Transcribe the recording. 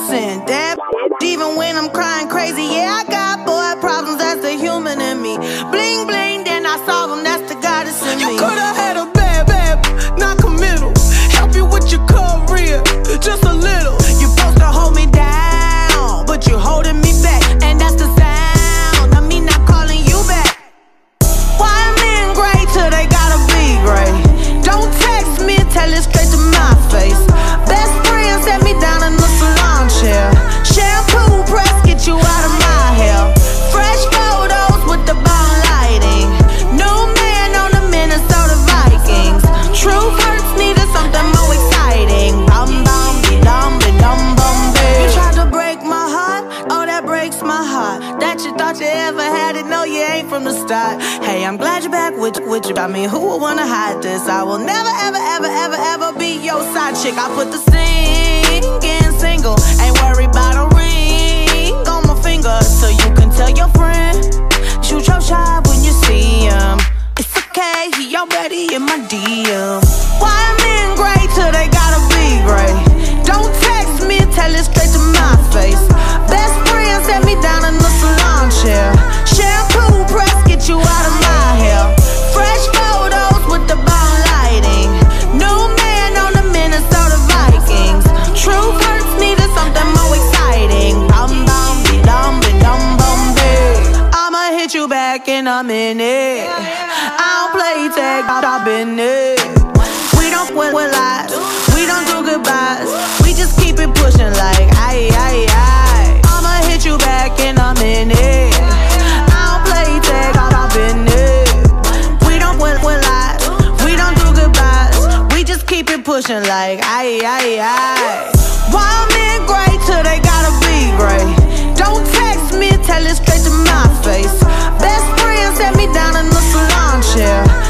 innocent. Damn, even when I'm crying crazy, yeah, I got boy problems, that's the human in me. Bling bling, then I solve them, that's the goddess in me. You could've had a bad, not committal. Help you with your career, just a little. You supposed to hold me down, but you holding me back, and that's the sound of me not calling you back. Why men great till they gotta be great? Don't text me, tell it straight to my face. Best friend set me down in the salon chair. Shampoo press, get you out of my hair. Fresh photos with the bomb lighting. New man on the Minnesota Vikings. Truth hurts, needed something more exciting. Bum bum be dum bum babe. You tried to break my heart, oh that breaks my heart. That you thought you ever had it, no you ain't from the start. Hey, I'm glad you're back with you. I mean, who would wanna hide this? I will never ever be your side chick. I put the singing single, ain't worried about a ring on my finger, so you can tell your friend, shoot your shot when you see him. It's okay, he already in my DM. Why men great till they gotta be great? Don't text me, tell it straight to my face. Best friend set me down in the salon chair. Shampoo press, get you out of my hair. Fresh photos with the bomb lighting. New man on the Minnesota Vikings. Truth hurts, needed something more exciting. Bum bum be dum bum big. I'ma hit you back in a minute. I don't play tag, I've been it. We don't win lies, we don't do goodbyes. We just keep it pushing like aye. I'ma hit you back in a minute. I don't play tag, I've been it. We don't win lies, we don't do goodbyes. We just keep it pushing like aye. Why men great till they gotta be great? Don't text me, tell it straight to my face. Best friend set me down in the salon chair.